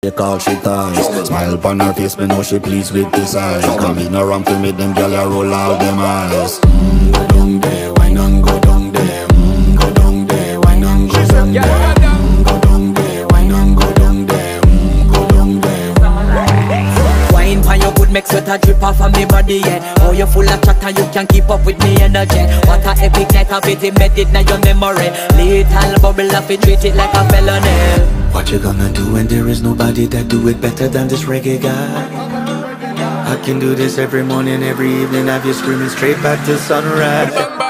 She call she ties. Smile upon her face, me know she pleased with this eyes. Come in around to make them gyal a roll out them eyes. Go down there, wine and go down there. Go down there, wine and go down there. Go down there, wine and go down there. Go down there. Wine pan your good make sweat a drip off of me body, yeah. Oh, you full of chatter, you can keep up with me energy. What a epic night of it, embedded in your memory. Little bubble of it, treat it like a felony. What you gonna do when there is nobody that do it better than this reggae guy? I can do this every morning, every evening, have you screaming straight back to sunrise.